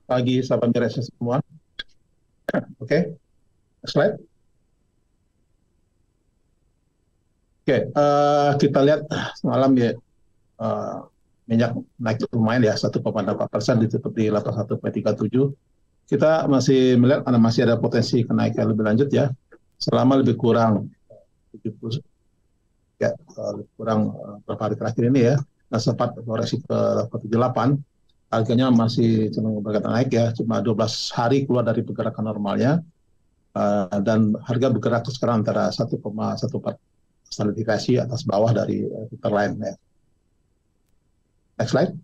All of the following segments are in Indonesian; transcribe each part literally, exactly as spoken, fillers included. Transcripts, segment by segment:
pagi sahabat Mires semua. Oke, next slide. Oke, eh, kita lihat semalam ya eh, minyak naik lumayan ya satu koma delapan persen ditutup di delapan puluh satu koma tiga tujuh. Kita masih melihat ada masih ada potensi kenaikan lebih lanjut ya selama lebih kurang tujuh puluh ya eh, lebih kurang eh, beberapa hari terakhir ini ya. Nah, sempat koreksi ke delapan tujuh delapan, harganya masih cenderung bergerak naik ya, cuma dua belas hari keluar dari pergerakan normalnya. Uh, dan harga bergerak sekarang antara satu koma satu empat solidifikasi atas bawah dari uh, lain ya. Next slide.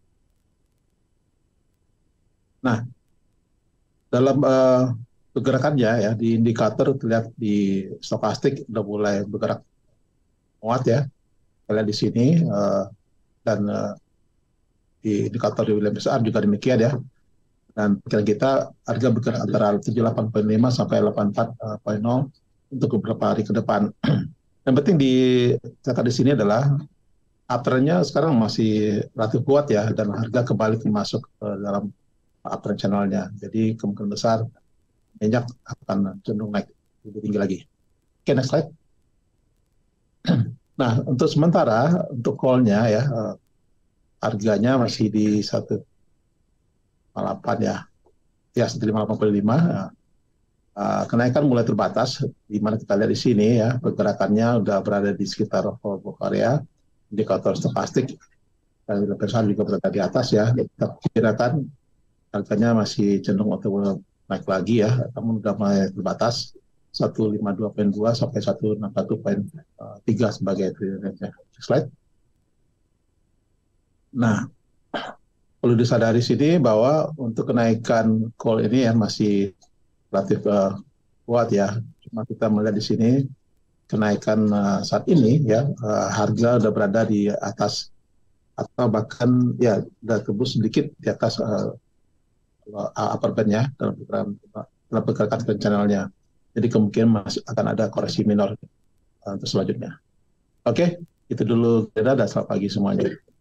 Nah, dalam uh, pergerakannya ya di indikator terlihat di stokastik udah mulai bergerak kuat ya. Kalian di sini uh, dan uh, di indikator di Williams R juga demikian ya. Dan pikiran kita harga bergerak antara tujuh puluh delapan koma lima sampai delapan puluh empat koma nol untuk beberapa hari ke depan. Yang penting dicatat di sini adalah uptrendnya sekarang masih relatif kuat ya, dan harga kembali masuk ke dalam uptrend channelnya. Jadi kemungkinan besar minyak akan cenderung naik lebih tinggi lagi. Oke, next slide. Nah, untuk sementara untuk call-nya ya harganya masih di satu koma delapan ya, ya satu lima delapan lima. Uh, kenaikan mulai terbatas, di mana kita lihat di sini ya pergerakannya udah berada di sekitar kelompok area indikator stokastik dan besar juga berada di atas ya. Kita kirakan harganya masih cenderung untuk naik lagi ya, namun sudah mulai terbatas seratus lima puluh dua koma dua sampai seratus enam puluh satu koma tiga sebagai trigger. Slide. Nah, perlu disadari sini bahwa untuk kenaikan call ini ya masih relatif uh, kuat ya. Cuma kita melihat di sini kenaikan uh, saat ini ya uh, harga udah berada di atas atau bahkan ya udah tembus sedikit di atas uh, upper band ya dalam pergerakan dalam pergerakan channelnya. Jadi kemungkinan masih akan ada koreksi minor uh, untuk selanjutnya. Oke, itu dulu. Dadah dan selamat pagi semuanya.